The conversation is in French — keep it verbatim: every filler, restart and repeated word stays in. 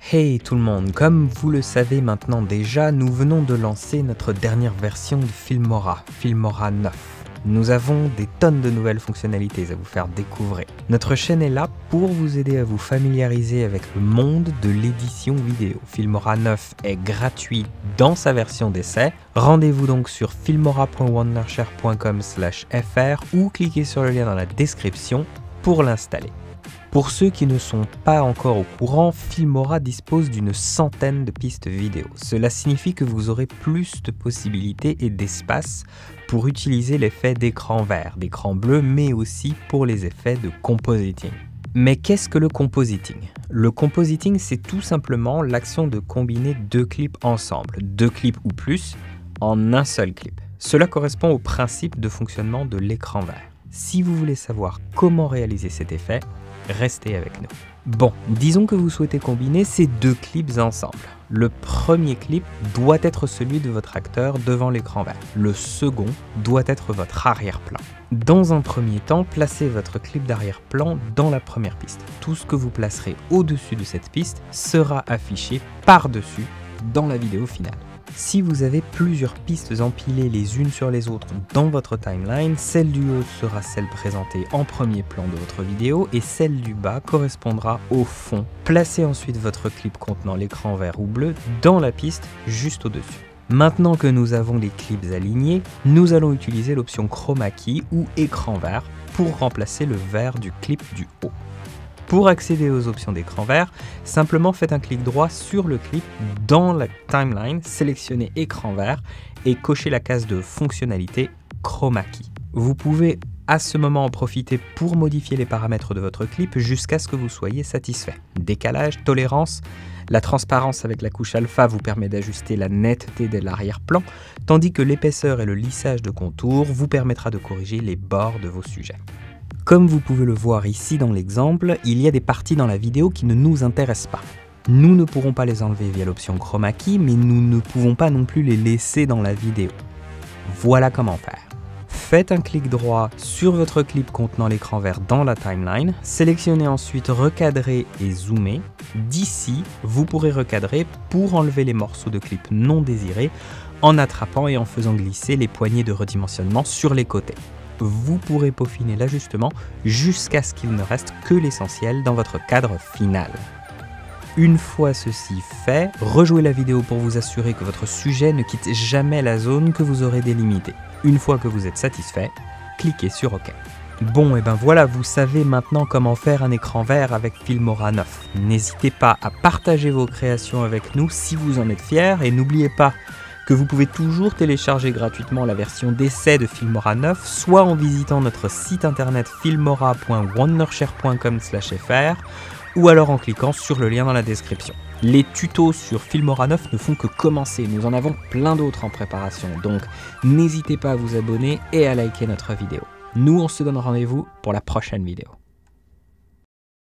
Hey tout le monde, comme vous le savez maintenant déjà, nous venons de lancer notre dernière version de Filmora, Filmora neuf. Nous avons des tonnes de nouvelles fonctionnalités à vous faire découvrir. Notre chaîne est là pour vous aider à vous familiariser avec le monde de l'édition vidéo. Filmora neuf est gratuit dans sa version d'essai. Rendez-vous donc sur filmora point wondershare point com slash f r ou cliquez sur le lien dans la description pour l'installer. Pour ceux qui ne sont pas encore au courant, Filmora dispose d'une centaine de pistes vidéo. Cela signifie que vous aurez plus de possibilités et d'espace pour utiliser l'effet d'écran vert, d'écran bleu, mais aussi pour les effets de compositing. Mais qu'est-ce que le compositing? Le compositing, c'est tout simplement l'action de combiner deux clips ensemble, deux clips ou plus, en un seul clip. Cela correspond au principe de fonctionnement de l'écran vert. Si vous voulez savoir comment réaliser cet effet, restez avec nous. Bon, disons que vous souhaitez combiner ces deux clips ensemble. Le premier clip doit être celui de votre acteur devant l'écran vert. Le second doit être votre arrière-plan. Dans un premier temps, placez votre clip d'arrière-plan dans la première piste. Tout ce que vous placerez au-dessus de cette piste sera affiché par-dessus dans la vidéo finale. Si vous avez plusieurs pistes empilées les unes sur les autres dans votre timeline, celle du haut sera celle présentée en premier plan de votre vidéo et celle du bas correspondra au fond. Placez ensuite votre clip contenant l'écran vert ou bleu dans la piste juste au-dessus. Maintenant que nous avons les clips alignés, nous allons utiliser l'option Chroma Key ou écran vert pour remplacer le vert du clip du haut. Pour accéder aux options d'écran vert, simplement faites un clic droit sur le clip dans la timeline, sélectionnez écran vert et cochez la case de fonctionnalité Chroma Key. Vous pouvez à ce moment en profiter pour modifier les paramètres de votre clip jusqu'à ce que vous soyez satisfait. Décalage, tolérance, la transparence avec la couche alpha vous permet d'ajuster la netteté de l'arrière-plan, tandis que l'épaisseur et le lissage de contours vous permettra de corriger les bords de vos sujets. Comme vous pouvez le voir ici dans l'exemple, il y a des parties dans la vidéo qui ne nous intéressent pas. Nous ne pourrons pas les enlever via l'option Chroma Key, mais nous ne pouvons pas non plus les laisser dans la vidéo. Voilà comment faire. Faites un clic droit sur votre clip contenant l'écran vert dans la timeline, sélectionnez ensuite recadrer et zoomer. D'ici, vous pourrez recadrer pour enlever les morceaux de clip non désirés en attrapant et en faisant glisser les poignées de redimensionnement sur les côtés. Vous pourrez peaufiner l'ajustement jusqu'à ce qu'il ne reste que l'essentiel dans votre cadre final. Une fois ceci fait, rejouez la vidéo pour vous assurer que votre sujet ne quitte jamais la zone que vous aurez délimitée. Une fois que vous êtes satisfait, cliquez sur OK. Bon, et ben voilà, vous savez maintenant comment faire un écran vert avec Filmora neuf. N'hésitez pas à partager vos créations avec nous si vous en êtes fiers et n'oubliez pas que vous pouvez toujours télécharger gratuitement la version d'essai de Filmora neuf, soit en visitant notre site internet filmora point wondershare point com slash f r, ou alors en cliquant sur le lien dans la description. Les tutos sur Filmora neuf ne font que commencer, nous en avons plein d'autres en préparation, donc n'hésitez pas à vous abonner et à liker notre vidéo. Nous, on se donne rendez-vous pour la prochaine vidéo.